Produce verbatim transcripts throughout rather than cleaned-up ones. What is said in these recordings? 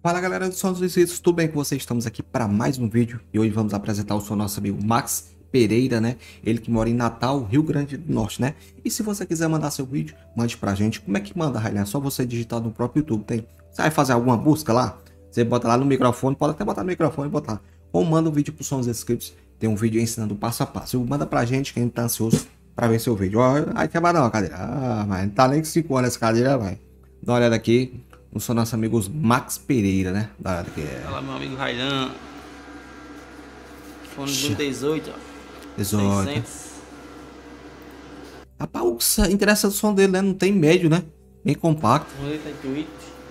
Fala galera do Som dos Inscritos, tudo bem com vocês? Estamos aqui para mais um vídeo e hoje vamos apresentar o seu nosso amigo Max Pereira, né? Ele que mora em Natal, Rio Grande do Norte, né? E se você quiser mandar seu vídeo, mande pra gente. Como é que manda, Railan? É só você digitar no próprio YouTube, tem? Você vai fazer alguma busca lá? Você bota lá no microfone, pode até botar no microfone e botar. Ou manda um vídeo pro Som dos Inscritos, tem um vídeo ensinando passo a passo. Manda pra gente que a gente tá ansioso pra ver seu vídeo. Ó, ai, quer mandar uma cadeira? Ah, mas não tá nem com cinco anos essa cadeira, vai. Dá uma olhada aqui. Não são nossos amigos Max Pereira, né? Dá uma olhada aqui. Fala, meu amigo Railan. Fone do dezoito, ó. dezoito. seiscentos. Rapaz, o interessante o som dele, né? Não tem médio, né? Bem compacto. Corneta Twitch.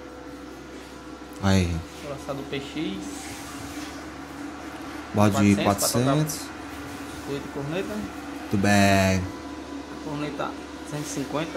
Aí. Lançado P X. Bode quatrocentos. oito corneta. Tudo bem. Corneta cento e cinquenta.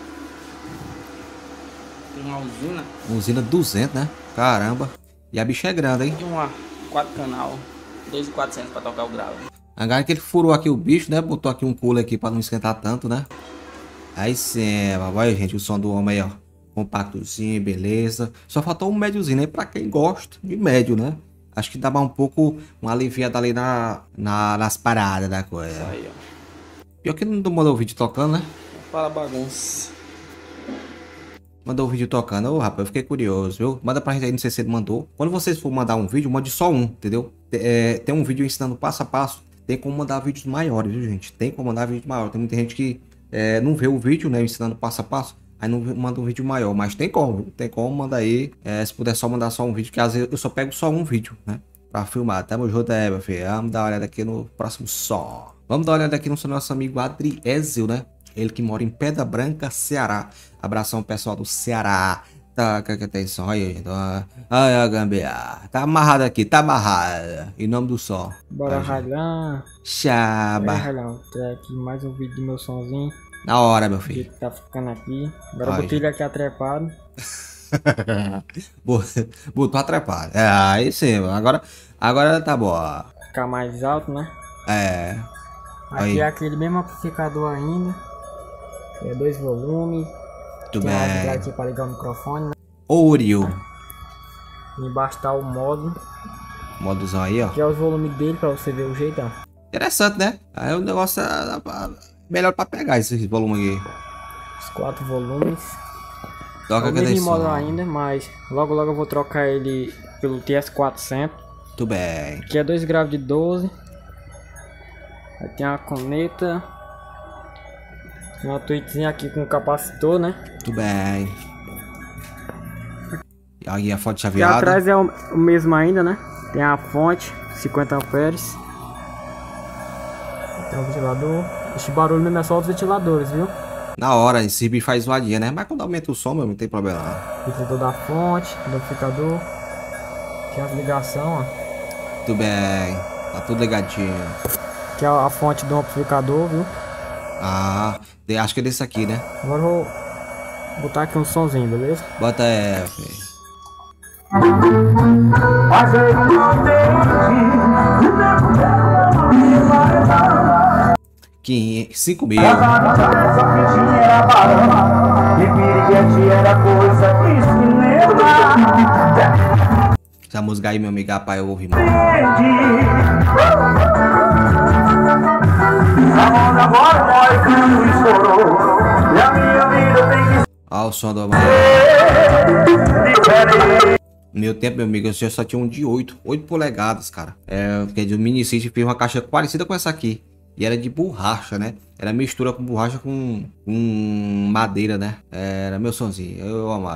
Tem uma usina. Usina duzentos, né? Caramba. E a bicha é grande, hein? E uma quatro canal. dois mil e quatrocentos para tocar o grave. Agora que ele furou aqui o bicho, né? Botou aqui um cooler aqui para não esquentar tanto, né? Aí sim, vai, gente, o som do homem aí, ó. Compactozinho, beleza. Só faltou um médiozinho, né? Pra quem gosta de médio, né? Acho que dá um pouco uma aliviada ali na, na, nas paradas da coisa. Isso aí, ó. Pior que não mandou o vídeo tocando, né? Para bagunça. Mandou o vídeo tocando. Ô, rapaz, eu fiquei curioso, viu? Manda pra gente aí, não sei se ele mandou. Quando vocês for mandar um vídeo, mande só um, entendeu? É, tem um vídeo ensinando passo a passo. Tem como mandar vídeos maiores, viu, gente? Tem como mandar vídeo maior. Tem muita gente que é, não vê o vídeo, né? Ensinando passo a passo. Aí não manda um vídeo maior. Mas tem como, viu? Tem como, manda aí. É, se puder só mandar só um vídeo, que às vezes eu só pego só um vídeo, né? Pra filmar. Tamo junto aí, meu filho. Vamos dar uma olhada aqui no próximo som. Vamos dar uma olhada aqui no nosso amigo Adriésio, né? Ele que mora em Pedra Branca, Ceará. Abração pessoal do Ceará. Tá, que que tem som aí, gente. Ai, a gambiarra. Tá amarrado aqui, tá amarrado. Em nome do som. Bora, Railan. Chaba. Railan, trazer aqui mais um vídeo do meu somzinho. Na hora, meu O filho. jeito que tá ficando aqui. Agora eu Ai, botei ele aqui atrepado. Botou atrapalhado. É, aí sim, agora, agora tá bom. Ficar mais alto, né? É. Aqui Aí. é aquele mesmo amplificador ainda. É dois volumes. Tudo Tem uma bem. ligar aqui para ligar o microfone, né? Oreo. E embaixo tá o modo. Moduzão aí, ó. Aqui é os volumes dele para você ver o jeito, ó. Interessante, né? Aí o negócio é melhor pra pegar esse volume aqui. Os quatro volumes. Toca É o que tem mesmo modo som. ainda, mas logo logo eu vou trocar ele pelo T S quatrocentos. Tudo bem. Aqui é dois graus de doze. Aí tem a conecta. Tem uma tweetzinha aqui com capacitor, né? Tudo bem. E aí a fonte Aqui chaveada. atrás é o, o mesmo ainda, né? Tem a fonte, cinquenta amperes. Tem um ventilador. Esse barulho mesmo é só os ventiladores, viu? Na hora, esse bicho faz zoadinha, né? Mas quando aumenta o som, meu, não tem problema não. Ventilador da fonte, do amplificador. Tem as ligações, ó. Tudo bem. Tá tudo ligadinho. Aqui é a fonte do amplificador, viu? Ah, de- acho que é desse aqui, né? Agora eu vou botar aqui um somzinho, beleza? Bota F. Mas eu não entendi. cinco mil. Essa fichinha era barama e piriguete era coisa de cinema. Essa música aí, meu amigo, rapaz, eu ouvi muito. Entendi. A onda agora nós tudo estourou. E a minha vida tem que Olha o som do amanhã. ser diferente. No meu tempo, meu amigo, eu só tinha um de oito. oito polegadas, cara. É, porque do Mini City fez uma caixa parecida com essa aqui. E era de borracha, né? Era mistura com borracha com, com madeira, né? Era meu sonzinho. Eu amava.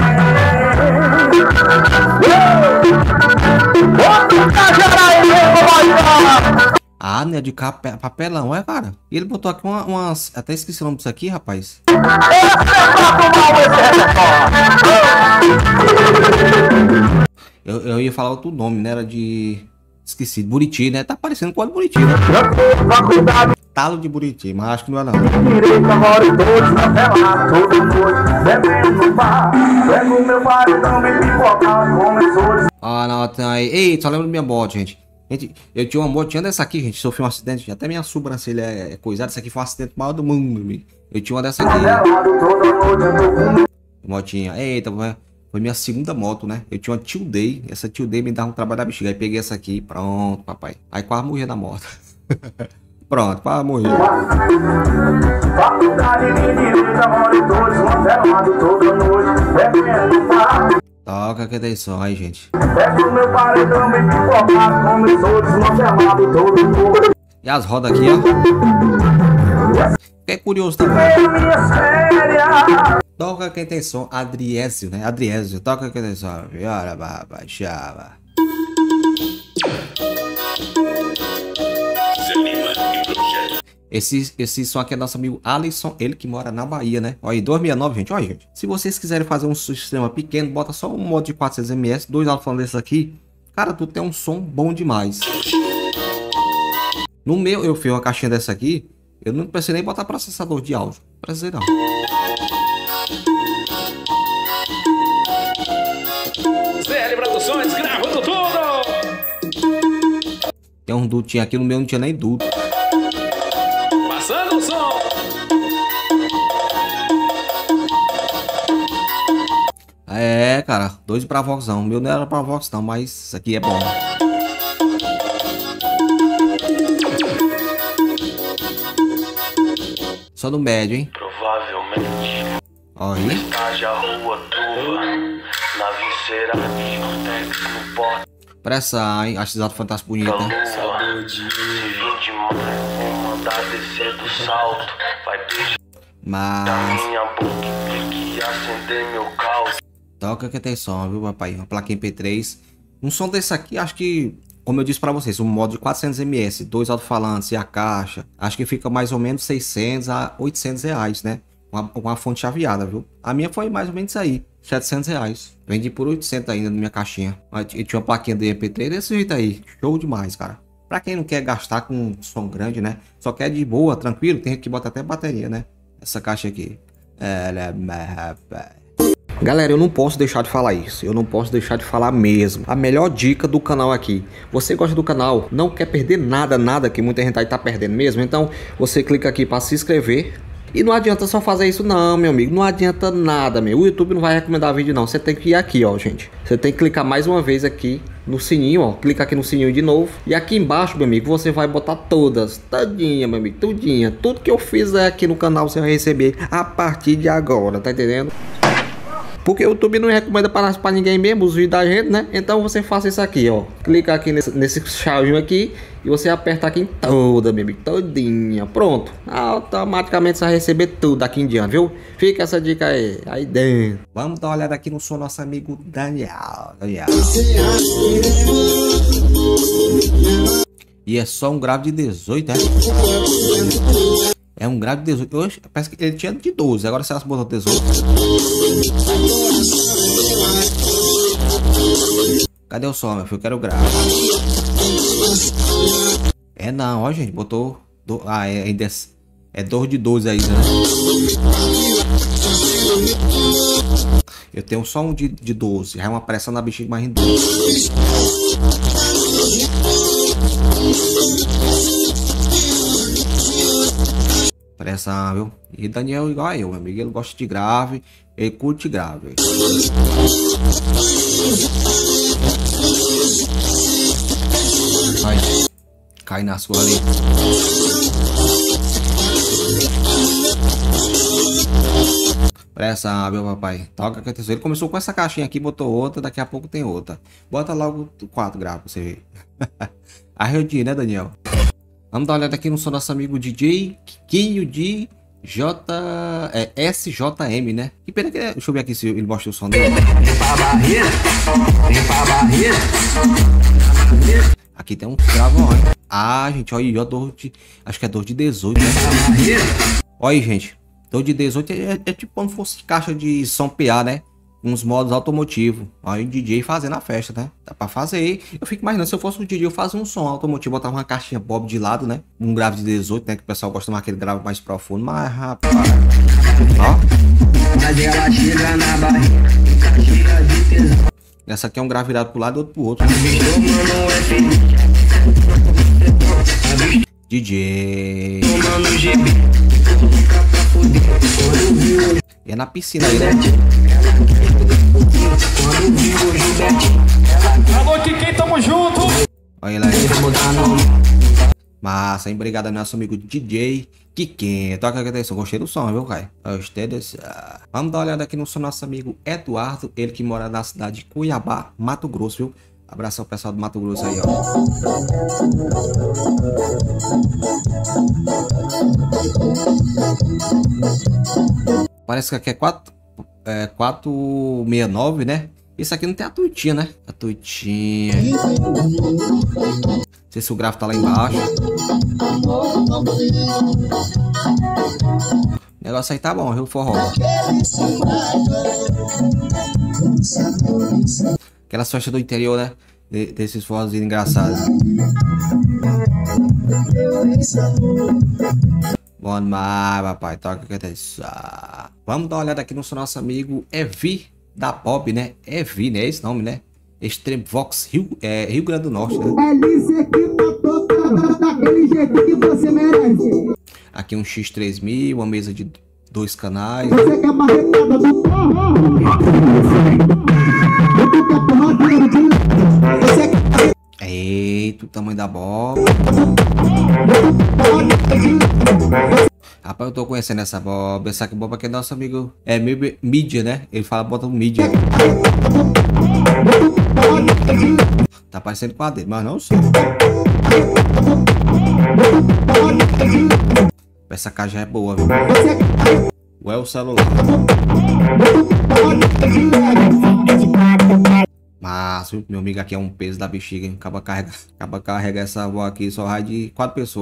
Ah, né? De cape- papelão, é, cara? E ele botou aqui uma, umas. Até esqueci o nome disso aqui, rapaz. Eu, eu ia falar outro nome, né? Era de. Esqueci, Buriti, né? Tá parecendo com o de Buriti, né? Talo de Buriti, mas acho que não é não. Direito agora e todos na tela, todo noite, bebendo no bar. Pego meu paredão, me pipocar, começou. Ah, não, tem aí. Ei, só lembro da minha moto, gente. Gente, eu tinha uma motinha dessa aqui, gente. Sofri um acidente, até minha sobrancelha é coisada. Essa aqui foi um acidente maior do mundo, amigo. Eu tinha uma dessa aqui. Motinha. Eita, Foi minha segunda moto, né? Eu tinha uma Tio Day. Essa Tio Day me dava um trabalho da bexiga. Aí peguei essa aqui. Pronto, papai. Aí quase morri na moto. Pronto, quase morri. Toca que tem som aí, gente. E as rodas aqui, ó. Fiquei curioso também. Toca quem tem som. Adriésio, né? Adriésio. Toca quem tem som. Viola, baba, chava. Esse, esse som aqui é nosso amigo Alisson, ele que mora na Bahia, né? Olha aí, dois sessenta e nove, gente. Olha, gente. Se vocês quiserem fazer um sistema pequeno, bota só um modo de quatrocentos milímetros, dois alto-falantes desses aqui. Cara, tu tem um som bom demais. No meu, eu fiz uma caixinha dessa aqui. Eu não precisei nem botar processador de áudio. Não precisei não. C L Produções, gravando tudo! Tem um dutinho aqui, no meu não tinha nem duto. Passando o som! É, cara, dois pra Vox não. O meu não era pra Vox não, mas isso aqui é bom. Só no médio, hein? Provavelmente. Olha. Haja rua turva. Na visceira, discoteca no porta. Pressa, hein? Acho exato fantástico bonito, né? Se vir demais, vou mandar descer do salto. Vai pedir Mas... minha boca que acender meu caos. Toca que tem som, viu, papai? Uma plaquinha M P três. Um som desse aqui, acho que... Como eu disse pra vocês, um modo de quatrocentos milímetros, dois alto-falantes e a caixa, acho que fica mais ou menos seiscentos a oitocentos reais, né? Uma, uma fonte chaveada, viu? A minha foi mais ou menos isso aí, setecentos reais. Vendi por oitocentos ainda na minha caixinha. Eu tinha uma plaquinha de M P três desse jeito aí, show demais, cara. Pra quem não quer gastar com um som grande, né? Só quer de boa, tranquilo, tem que botar até bateria, né? Essa caixa aqui. Ela é... Galera, eu não posso deixar de falar isso, eu não posso deixar de falar mesmo. A melhor dica do canal aqui. Você gosta do canal, não quer perder nada, nada que muita gente aí tá perdendo mesmo. Então, você clica aqui para se inscrever. E não adianta só fazer isso não, meu amigo. Não adianta nada, meu. O YouTube não vai recomendar vídeo não. Você tem que ir aqui, ó, gente. Você tem que clicar mais uma vez aqui no sininho, ó. Clica aqui no sininho de novo. E aqui embaixo, meu amigo, você vai botar todas. Todinha, meu amigo. Tudinha. Tudo que eu fizer aqui no canal você vai receber a partir de agora. Tá entendendo? Porque o YouTube não recomenda para, para ninguém mesmo os vídeos da gente, né? Então você faça isso aqui, ó. Clica aqui nesse, nesse chavinho aqui e você aperta aqui em toda, meu amigo, todinha. Pronto. Automaticamente você vai receber tudo aqui em diante, viu? Fica essa dica aí, aí dentro. Vamos dar uma olhada aqui no som do nosso amigo Daniel. Daniel. E é só um grave de dezoito, é? É um grave de dezoito. Hoje, parece que ele tinha de doze. Agora você botou dezoito. Cadê o som, meu filho? Eu quero grave. É não, ó, gente. Botou. Do... Ah, é ainda. É, é dois de doze aí, né? Eu tenho só um de, de doze. Já é uma pressão na bexiga mais em doze. Pressão, viu? E Daniel igual a eu, meu amigo. Ele gosta de grave. Ele curte grave. Vai. Cai nas coisas ali. Pressão, meu papai. Toca que atenção. Ele começou com essa caixinha aqui, botou outra. Daqui a pouco tem outra. Bota logo quatro graves pra você ver. Arredinho, né, Daniel? Vamos dar uma olhada aqui no som do nosso amigo D J Quinho de J... É, S J M, né? Que pena que... Deixa eu ver aqui se ele mostra o som dele. Aqui tem um gravão, hein? Ah, gente, olha aí, ó, dor de... Acho que é dor de dezoito, né? Olha aí, gente. Dor de dezoito é, é tipo como fosse caixa de som P A, né? Uns modos automotivos. Aí o D J fazendo a festa, né? Dá pra fazer. Eu fico imaginando, se eu fosse o D J, eu fazia um som automotivo, botava uma caixinha Bob de lado, né? Um grave de dezoito, né? Que o pessoal gosta mais aquele grave mais profundo. Mas, rapaz... Ó. Essa aqui é um grave virado pro lado e outro pro outro. D J... E é na piscina aí, né? Olha ele aí. Massa, hein? Obrigado ao nosso amigo D J Kiken. Toca aqui atenção. Gostei do som, viu, cara? Gostei desse. Vamos dar uma olhada aqui no som do nosso amigo Eduardo. Ele que mora na cidade de Cuiabá, Mato Grosso, viu? Abraço ao pessoal do Mato Grosso aí, ó. Parece que aqui é quatro, é, quatrocentos e sessenta e nove, né? Isso aqui não tem a tuitinha, né? A tuitinha. Não sei se o gráfico tá lá embaixo. O negócio aí tá bom, viu, forró? Aquelas festas do interior, né? De, desses forrozinhos engraçados. Bom demais, papai. Toca que atenção. Vamos dar uma olhada aqui no nosso amigo Evi da Pop, né? Evi, né? Esse nome, né? Extreme Vox Rio, é, Rio Grande do Norte, né? Aqui um X três mil, uma mesa de dois canais. Eita, o tamanho da bola. Rapaz, eu tô conhecendo essa boba. Essa aqui boba que é nosso amigo. É mídia, né? Ele fala, bota no mídia. Tá parecendo com a dele, mas não sei. Essa caixa é boa, viu? Ou é o celular? Mas, viu? Meu amigo aqui é um peso da bexiga, hein? Acaba carregar, acaba carregar essa avó aqui, só vai de quatro pessoas.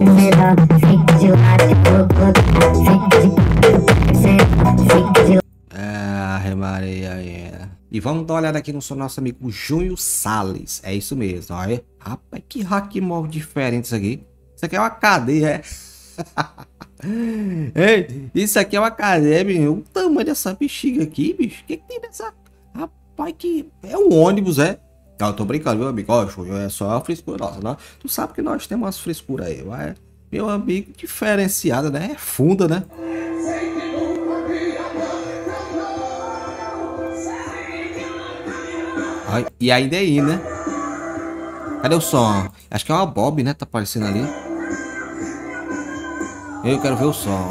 Ah, Maria. E vamos dar uma olhada aqui no nosso amigo Júnior Salles. É isso mesmo, olha. Rapaz, que hack móvel diferente isso aqui. Isso aqui é uma cadeia, é? Ei, isso aqui é uma cadeia, bicho. O tamanho dessa bexiga aqui, bicho. O que, que tem nessa... Rapaz, que é um ônibus, é? Não, eu tô brincando, meu amigo. Ó, é só uma frescura nossa, né? Tu sabe que nós temos umas frescuras aí, mas... Meu amigo, diferenciada, né? É funda, né? Ai, e ainda é aí, né? Cadê o som? Acho que é uma Bob, né? Tá aparecendo ali. Eu quero ver o som.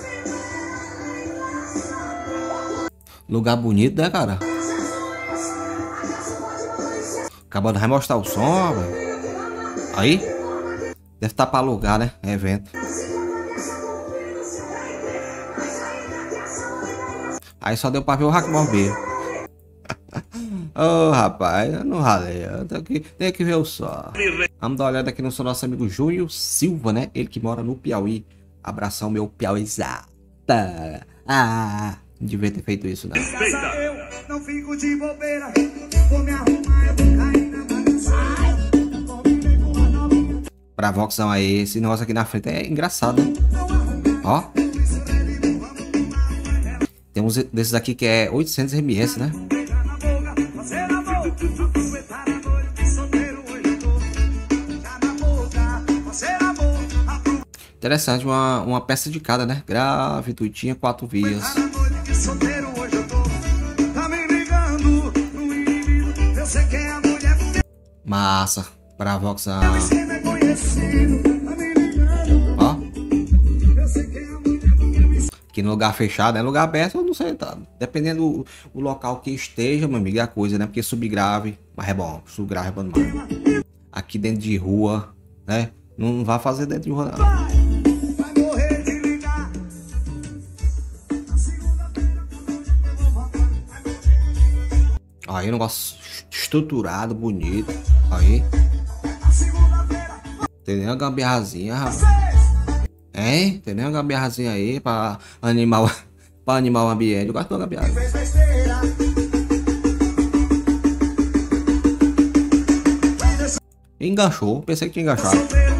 Lugar bonito, né, cara? Acabando de mostrar o som, velho. Aí. Deve estar pra alugar, né? É evento. Aí só deu pra ver o Hack Morbeiro. Ô, oh, rapaz, eu não ralei. Eu tenho que, tenho que ver o som. Vamos dar uma olhada aqui no nosso amigo Júnior Silva, né? Ele que mora no Piauí. Abração, meu Piauizada. Ah, não devia ter feito isso, não. Eu não fico de bobeira. Vou me arrumar, eu vou cair na Pra Voxão aí, esse negócio aqui na frente é engraçado, né? Ó. Tem uns desses aqui que é oitocentos mililitros, né? Interessante, uma, uma peça de cada, né? Grave, tuitinha, quatro vias. Massa, pra Voxão. Ó. Aqui no lugar fechado, é lugar aberto, eu não sei, tá? Dependendo do o local que esteja, meu amigo, é a coisa, né? Porque subgrave, mas é bom, subgrave é bom demais. Aqui dentro de rua, né? Não vai fazer dentro de rua, não. Aí, um negócio estruturado, bonito. Aí. Tem nem uma gambiarrazinha, rapaz. Hein? Tem nem uma gambiarrazinha aí pra animar, pra animar o ambiente. Eu gosto de uma gambiarra. Enganchou. Pensei que tinha enganchado.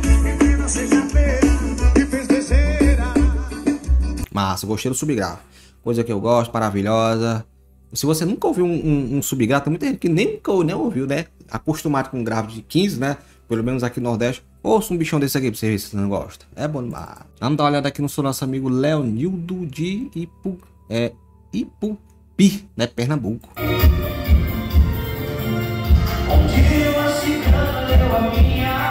Massa, gostei do subgrave. Coisa que eu gosto, maravilhosa. Se você nunca ouviu um, um, um subgrave, tem muita gente que nem nunca nem ouviu, né? Acostumado com um grave de quinze, né? Pelo menos aqui no Nordeste. Ouça um bichão desse aqui pra você ver se você não gosta. É bom demais. Vamos dar uma olhada aqui no nosso amigo Leonildo de Ipu, é, Ipupi, né? Pernambuco. Um dia uma cigana leu a minha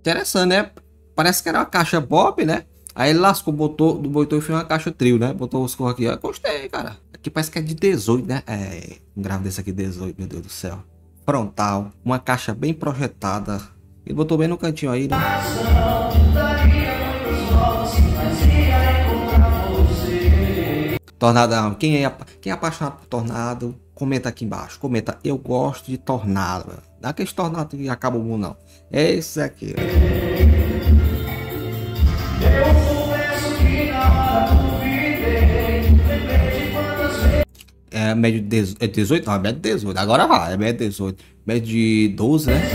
Interessante, né? Parece que era uma caixa Bob, né? Aí ele lascou, botou, botou e fez uma caixa trio, né? Botou os corros aqui. Eu gostei, cara. Aqui parece que é de dezoito, né? É, um grave desse aqui, dezoito, meu Deus do céu. Frontal, uma caixa bem projetada. Ele botou bem no cantinho aí, né? Tornadão, quem é, quem é apaixonado por Tornado, comenta aqui embaixo. Comenta, eu gosto de Tornado. Não é aquele Tornado que acaba o mundo, não. É esse aqui. É médio de dezoito? Não, é médio de dezoito. Agora vai, é médio de dezoito. Médio de doze, né?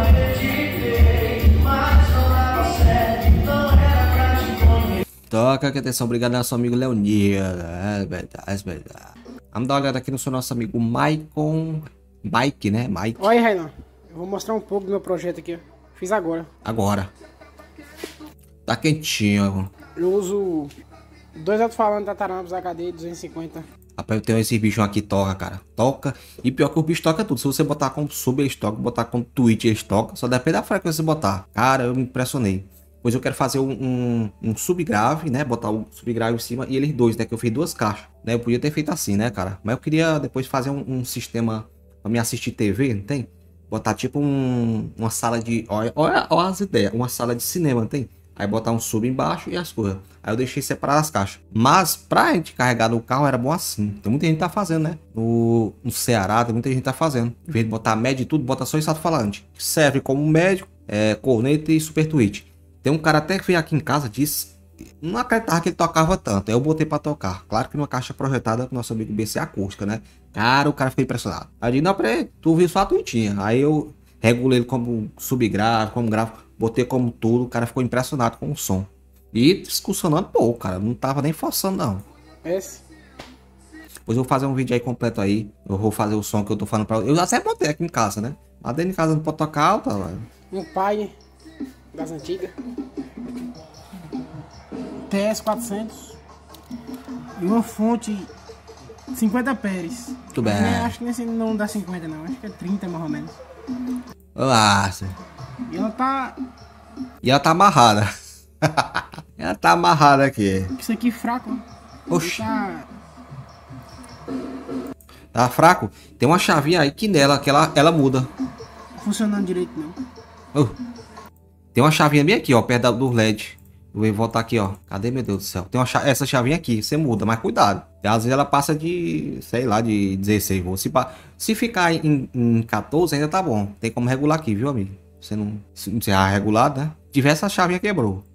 Toca, que atenção, obrigado nosso amigo Leonir. É verdade, é verdade. Vamos dar uma olhada aqui no seu nosso amigo Maicon. Mike, né? Mike. Olha aí, Rainan. Eu vou mostrar um pouco do meu projeto aqui. Fiz agora. Agora. Tá quentinho. Eu uso dois alto-falantes da Tarampos H D duzentos e cinquenta. Rapaz, eu tenho esse bicho aqui, toca, cara. Toca. E pior que o bicho toca tudo. Se você botar como sub, eles tocam. Botar como Twitch, eles tocam. Só depende da frequência que você botar. Cara, eu me impressionei. Pois eu quero fazer um, um, um subgrave, né? Botar o subgrave em cima e eles dois, né? Que eu fiz duas caixas, né? Eu podia ter feito assim, né, cara? Mas eu queria depois fazer um, um sistema pra me assistir T V, não tem? Botar tipo um, uma sala de... Olha, olha, olha as ideias. Uma sala de cinema, não tem? Aí botar um sub embaixo e as coisas. Aí eu deixei separar as caixas. Mas pra gente carregar no carro era bom assim. Tem muita gente que tá fazendo, né? No, no Ceará tem muita gente que tá fazendo. Em vez de botar médio e tudo, bota só esse alto-falante. Serve como médio, é, corneta e super tweet. Tem um cara até que veio aqui em casa, disse... Não acreditava que ele tocava tanto. Aí eu botei pra tocar. Claro que numa caixa projetada com nosso amigo B C acústica, né? Cara, o cara ficou impressionado. Aí eu disse, não, peraí, tu viu só a tuitinha. Aí eu regulei ele como subgrave, como grave. Botei como tudo. O cara ficou impressionado com o som. E discussionando pouco, cara. Não tava nem forçando, não. Esse? Depois eu vou fazer um vídeo aí completo aí. Eu vou fazer o som que eu tô falando pra... Eu até botei aqui em casa, né? Mas dentro de casa não pode tocar alta, velho. Um pai das antigas. T S quatrocentos. E uma fonte cinquenta pérez. Muito bem. É, acho que nesse não dá cinquenta não. Acho que é trinta mais ou menos. Nossa. E ela tá... E ela tá amarrada. Ela tá amarrada aqui. Isso aqui fraco. Oxi. Tá... Tá fraco? Tem uma chavinha aí que nela, que ela, ela muda. Funcionando direito não. Uh. Tem uma chavinha bem aqui, ó, perto do L E D. Eu vou voltar aqui, ó. Cadê, meu Deus do céu? Tem uma chave, essa chavinha aqui, você muda, mas cuidado. E às vezes ela passa de, sei lá, de dezesseis volts. Se, se ficar em, em quatorze ainda tá bom. Tem como regular aqui, viu, amigo? Você não, se não tiver regulado, né? Se tiver, essa chavinha quebrou.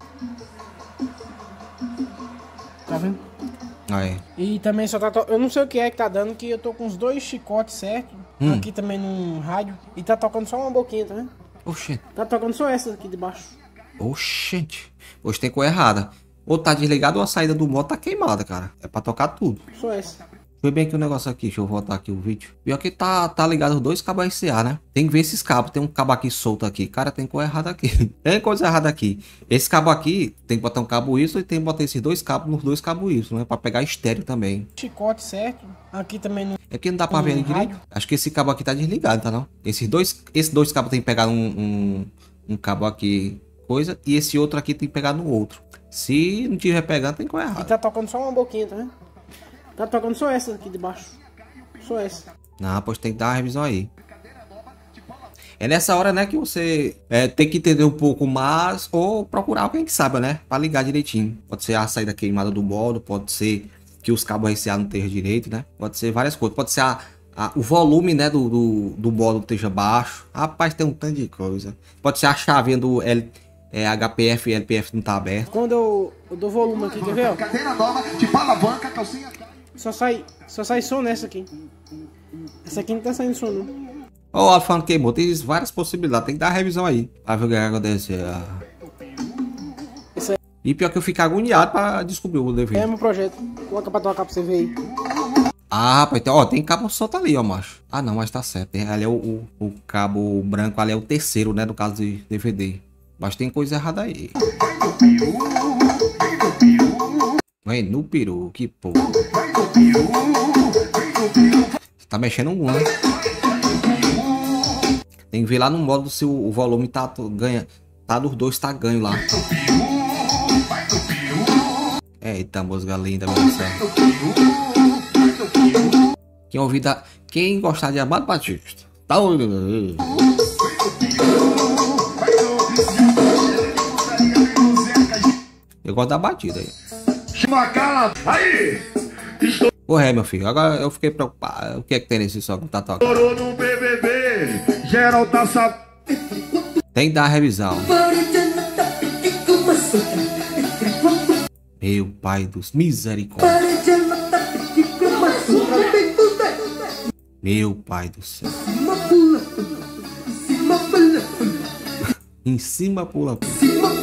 Tá vendo? Aí. E também só tá... To... Eu não sei o que é que tá dando, que eu tô com os dois chicotes certo. Hum. Aqui também no rádio. E tá tocando só uma boquinha, tá vendo? Oxente. Tá tocando só essa aqui de baixo. Oxente. Hoje tem coisa errada. Ou tá desligado ou a saída do modo tá queimada, cara. É pra tocar tudo. Só essa. Foi bem aqui o negócio aqui. Deixa eu voltar aqui o vídeo. Pior que tá, tá ligado os dois cabos R C A, né? Tem que ver esses cabos. Tem um cabo aqui solto aqui. Cara, tem coisa errada aqui. Tem coisa errada aqui. Esse cabo aqui tem que botar um cabo Y e tem que botar esses dois cabos nos dois cabos Y, né? Pra pegar estéreo também. Chicote certo. Aqui também no... É que não dá pra ver ele direito. Acho que esse cabo aqui tá desligado, tá não? Esses dois, esses dois cabos tem que pegar um, um, um cabo aqui, coisa. E esse outro aqui tem que pegar no outro. Se não tiver pegando, tem coisa errada. E tá tocando só uma boquinha, tá vendo? Tá tocando só essa aqui de baixo. Só essa. Não, pois tem que dar uma revisão aí. É nessa hora, né, que você é, tem que entender um pouco mais ou procurar alguém que saiba, né? Pra ligar direitinho. Pode ser a saída queimada do modo, pode ser que os cabos R C A não estejam direito, né? Pode ser várias coisas. Pode ser a, a, o volume, né, do, do, do modo esteja baixo. Rapaz, tem um tanto de coisa. Pode ser a chavinha do L, é, H P F e L P F não tá aberto. Quando eu, eu dou volume aqui, quer ver, ó? Cadeira nova, tipo alavanca, calcinha... Só sai, só sai som nessa aqui. Essa aqui não tá saindo som, não. Ó, oh, falando que queimou, tem várias possibilidades. Tem que dar uma revisão aí. Pra ver o que acontece. E pior que eu fico agoniado pra descobrir o defeito. É meu projeto. Coloca pra tocar pra você ver aí. Ah, rapaz, então, ó, tem cabo solto ali, ó, macho. Ah, não, mas tá certo. Tem, ali é o, o, o cabo branco, ali é o terceiro, né, no caso de D V D. Mas tem coisa errada aí. Vem no peru, que porra. Você tá mexendo um, né? Tem que ver lá no modo se o, o volume tá ganha, Tá nos dois, tá ganho lá. Eita, música linda, meu Deus do céu. Quem ouvir da... Quem gostar de Amado Batista, tá ouvindo? Eu gosto da batida aí. Ô, é, meu filho, agora eu fiquei preocupado. O que é que tem nesse som que tá tocando? Tem que dar a revisão. Meu pai dos misericórdia. Meu pai do céu. Em cima pula pula.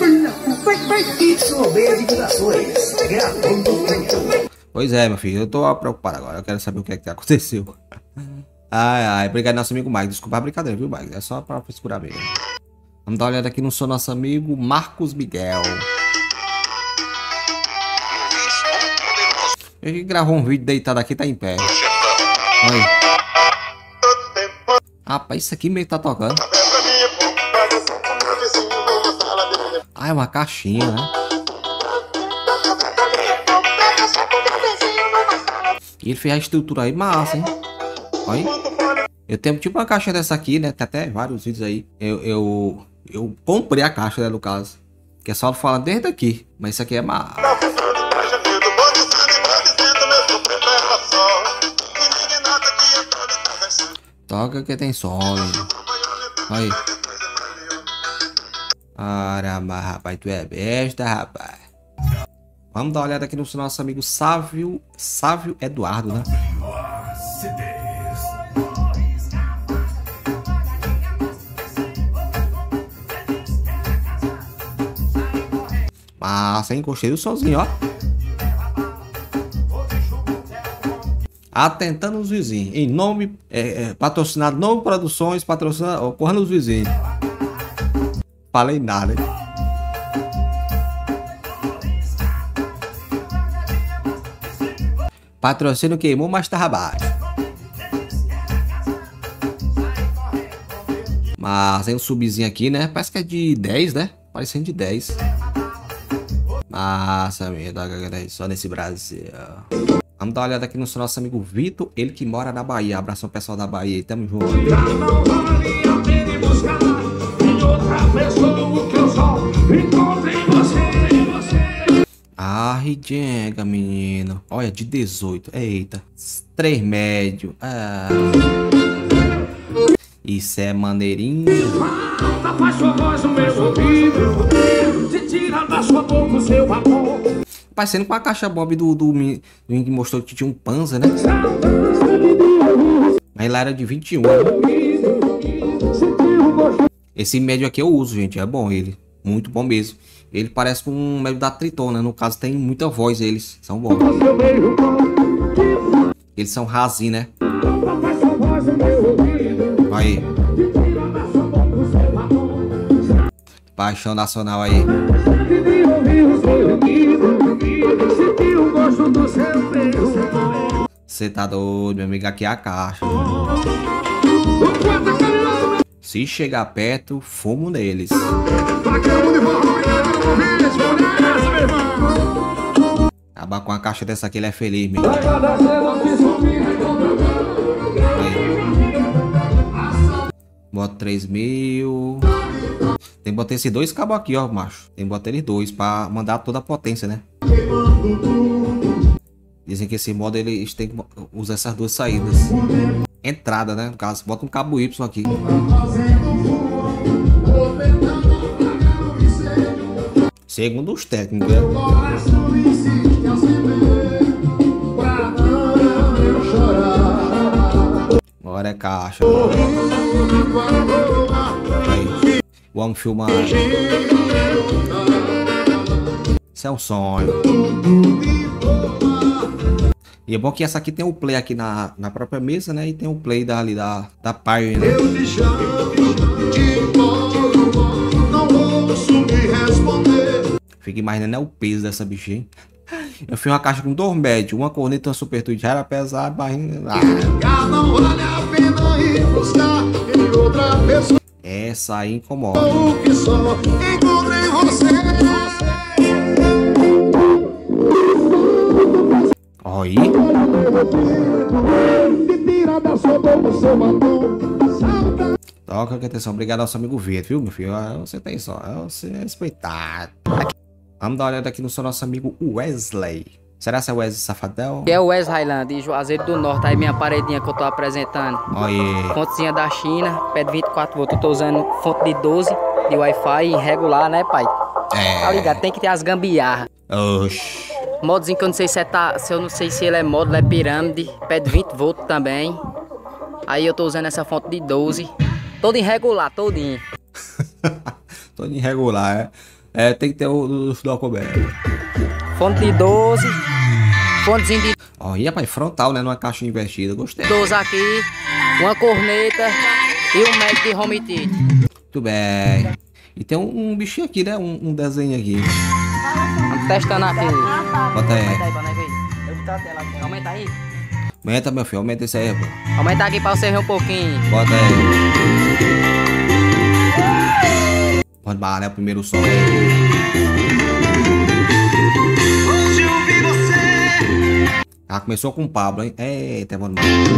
Pois é, meu filho, eu tô preocupado agora. Eu quero saber o que é que aconteceu. Ai, ai, obrigado, nosso amigo Mike. Desculpa a brincadeira, viu, Mike? É só pra frescurar mesmo. Vamos dar uma olhada aqui no seu nosso amigo Marcos Miguel. Ele gravou um vídeo deitado aqui, tá em pé. Aí. Rapaz, isso aqui meio que tá tocando. Ah, é uma caixinha, né? E ele fez a estrutura aí massa, hein? Olha. Eu tenho tipo uma caixa dessa aqui, né? Tem até vários vídeos aí. Eu, eu, eu comprei a caixa, né, no caso. Que é só falar desde aqui. Mas isso aqui é massa. Toca que tem som. Aí. Caramba, rapaz, tu é besta, rapaz. Vamos dar uma olhada aqui no nosso amigo Sávio, Sávio Eduardo, né? Massa, hein? Gostei do somzinho, ó. Atentando os vizinhos. Em nome, é, é, patrocinado Nome Produções, patrocinado, ocorrendo os vizinhos. Falei nada, hein? Patrocínio queimou, mas tava baixo. Mas tem um subzinho aqui, né? Parece que é de dez, né? Parecendo de dez. Massa, meu. Só nesse Brasil. Vamos dar uma olhada aqui no nosso amigo Vitor. Ele que mora na Bahia. Abração pessoal da Bahia. Tamo junto. Ah, ridenga, menino. Olha, de dezoito. Eita. três médio. Ah. Isso é maneirinho. Parecendo com a caixa Bob do, do, do que mostrou que tinha um Panzer, né? Mas lá era de vinte e um. Né? Esse médio aqui eu uso, gente. É bom ele. Muito bom mesmo. Ele parece com um médio da Triton, né? No caso tem muita voz eles. São bons. Eles são rasinhos, né? Aí. Paixão nacional aí. Você tá doido, meu amigo? Aqui é a caixa. Se chegar perto, fumo neles. Acabar com a caixa dessa aqui, ele é feliz, meu. Bota três mil. Tem que botar esses dois cabos aqui, ó, macho. Tem que botar eles dois pra mandar toda a potência, né? Dizem que esse modo eles tem que usar essas duas saídas. Entrada, né? No caso, bota um cabo Y aqui. Segundo os técnicos, né? Agora é caixa. Aí. Vamos filmar. Isso é um sonho. E é bom que essa aqui tem o play aqui na, na própria mesa, né? E tem o play da, ali da, da Pyre, né? Fica imaginando, é o peso dessa bichinha, hein? Eu fiz uma caixa com dois médios, uma corneta e uma super tweet. Já era pesado, barrinha. Ah. Essa aí incomoda. que só encontrei você. Aí. Toca que atenção, obrigado ao nosso amigo Vitor, viu, meu filho? Ah, você tem só, você é respeitado. Aqui. Vamos dar uma olhada aqui no seu nosso amigo Wesley. Será que é Wesley Safadão? Que é o Wes Highland, de Juazeiro do Norte, aí minha paredinha que eu tô apresentando. Olha. Fontezinha da China, pé de vinte e quatro volts, eu tô usando fonte de doze, de Wi-Fi, regular, né, pai? É. Tá ligado, tem que ter as gambiarra. Oxi. Modozinho que eu não sei se é, tá, se eu não sei se ele é módulo, é pirâmide, pé de vinte volts também. Aí eu tô usando essa fonte de doze, todo irregular, todinho. Todo irregular, é. É, tem que ter os documentos. Fonte de doze, fontezinho de Olha, pai, frontal, né? Numa caixa invertida, gostei. doze aqui, uma corneta e um Mac de home theater. Muito bem. E tem um, um bichinho aqui, né? Um, um desenho aqui. Vamos testando aqui. Bota aí. Aumenta aí pra nós ver. Aumenta aí. Aumenta, meu filho, aumenta esse aí, pô. Aumenta aqui pra você ver um pouquinho. Bota aí. Pode barrar, né? O primeiro som aí. Ah, começou com o Pablo, hein? Eita, mano.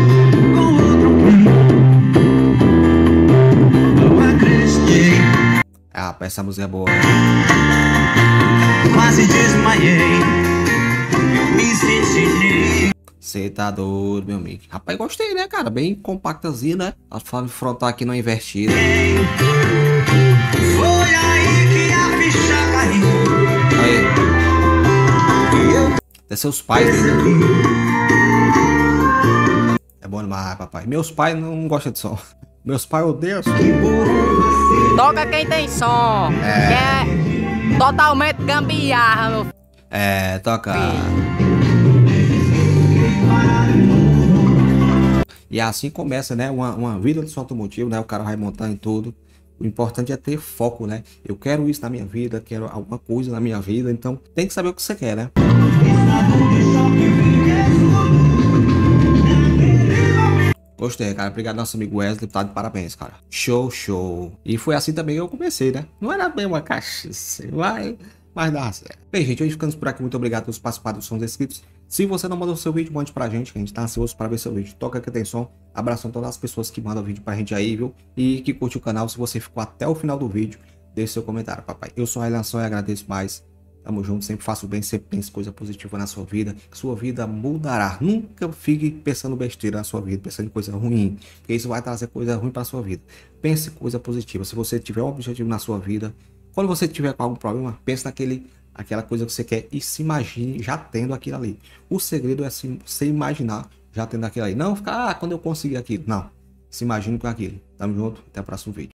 Ah, essa música é boa. Quase desmaiei, eu me senti. Você tá doido, meu amigo. Rapaz, gostei, né, cara? Bem compactazinho, né? A forma de frontal aqui não invertida. Foi aí que a ficha caiu. Aí. É seus pais dele. É bom demais, papai. Meus pais não gostam de som. Meus pais odeiam som. Toca quem tem som. É. Que é totalmente gambiarra, meu filho. É, toca. E assim começa, né? Uma, uma vida de som automotivo, né? O cara vai montando em tudo. O importante é ter foco, né? Eu quero isso na minha vida, quero alguma coisa na minha vida, então tem que saber o que você quer, né? Gostei, cara. Obrigado, nosso amigo Wesley. Tá de parabéns, cara. Show, show. E foi assim também que eu comecei, né? Não era bem uma cachaça, vai, mas dá certo. Bem, gente, hoje ficamos por aqui. Muito obrigado por participar dos sons inscritos. Se você não mandou seu vídeo, mande pra gente, que a gente tá ansioso pra ver seu vídeo. Toca que tem som. Abração a todas as pessoas que mandam vídeo pra gente aí, viu? E que curte o canal. Se você ficou até o final do vídeo, deixe seu comentário, papai. Eu sou a Elanção e agradeço mais. Tamo junto, sempre faço bem, sempre pense coisa positiva na sua vida. Que sua vida mudará. Nunca fique pensando besteira na sua vida, pensando em coisa ruim. Porque isso vai trazer coisa ruim pra sua vida. Pense coisa positiva. Se você tiver um objetivo na sua vida, quando você tiver com algum problema, pense naquele... aquela coisa que você quer e se imagine já tendo aquilo ali. O segredo é se, se imaginar já tendo aquilo ali. Não ficar, ah, quando eu conseguir aquilo. Não. Se imagine com aquilo. Tamo junto. Até o próximo vídeo.